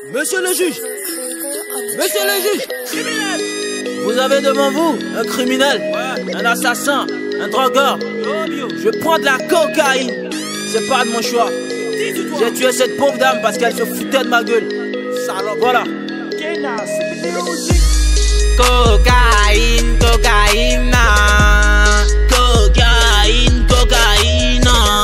Monsieur le juge, criminel. Vous avez devant vous un criminel, un assassin, un drogueur. Je prends de la cocaïne, c'est pas de mon choix. J'ai tué cette pauvre dame parce qu'elle se foutait de ma gueule. Salope, voilà. Cocaïne, cocaïne, cocaïne, cocaïne,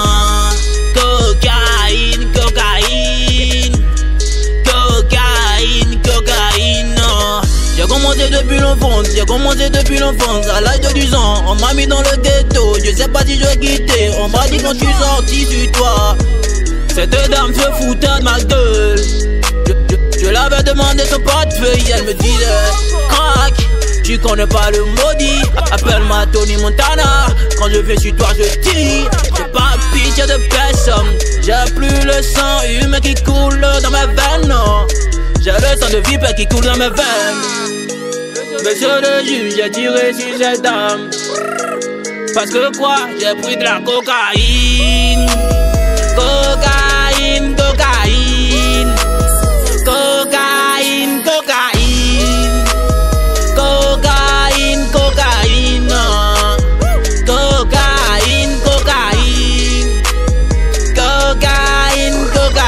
cocaïne, cocaïne, cocaïne, cocaïne. J'ai commencé depuis l'enfance, à l'âge de 10 ans, on m'a mis dans le ghetto, je sais pas si je vais quitter, on m'a dit quand tu es sorti sur toi. Cette dame se foutait de ma gueule. Je l'avais demandé son portefeuille, elle me disait crack, tu connais pas le maudit, appelle-moi Tony Montana. Quand je viens sur toi je tire, j'ai pas pitié de personne. J'ai plus le sang humain qui coule dans mes veines, non. J'ai le sang de vipère qui coule dans mes veines. Monsieur le juge, j'ai tiré sur cette dame parce que quoi, j'ai pris de la cocaïne. Cocaïne, cocaïne, cocaïne, cocaïne, cocaïne, cocaïne, cocaïne, cocaïne, cocaïne,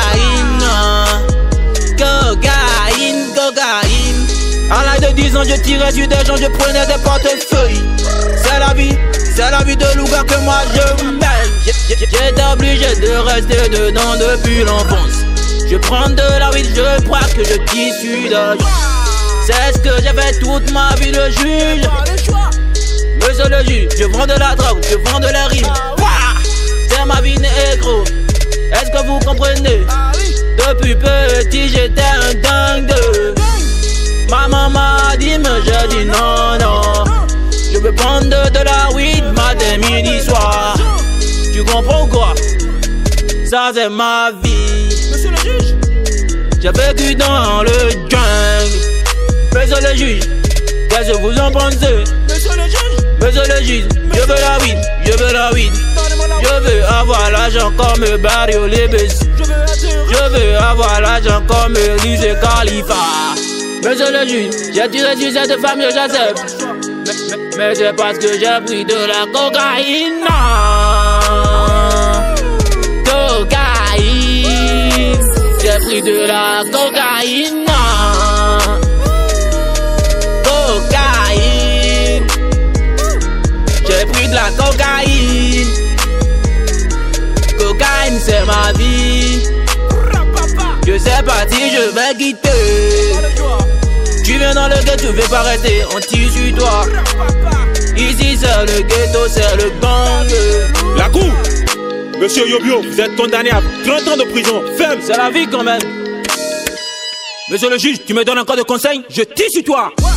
cocaïne, cocaïne. À l'âge de 10 ans, je tirais sur des gens, je prenais des portefeuilles. C'est la vie de loup-garou que moi je mène. J'étais obligé de rester dedans depuis l'enfance. Je prends de la weed, je crois que je t'issus de. C'est ce que j'ai fait toute ma vie, le juge. Monsieur le juge, je vends de la drogue, je vends de la rime. C'est ma vie négro, est-ce que vous comprenez? Depuis petit j'étais un dingue. Maman m'a dit mais j'ai dit non, non. Je veux prendre de la weed matin, midi, soir. Tu comprends quoi? Ça c'est ma vie. Monsieur le juge, j'ai vécu dans le jungle. Monsieur le juge, qu'est-ce que vous en pensez? Monsieur le juge, je veux la weed, je veux la weed. Je veux avoir l'argent comme Barrio Lebes. Je veux avoir l'argent comme Wiz Khalifa. Monsieur le juge, j'ai tiré sur cette femme, j'accepte. Mais c'est parce que j'ai pris de la cocaïne. Cocaïne, j'ai pris de la cocaïne. Cocaïne, j'ai pris de la cocaïne. Cocaïne c'est ma vie. Je sais pas si je vais quitter. Tu viens dans le ghetto, tu veux pas rester, on tire sur toi. Ici c'est le ghetto, c'est le gang. La cour, monsieur Yobio, vous êtes condamné à 30 ans de prison ferme. C'est la vie quand même. Monsieur le juge, tu me donnes encore de conseils, je tire sur toi.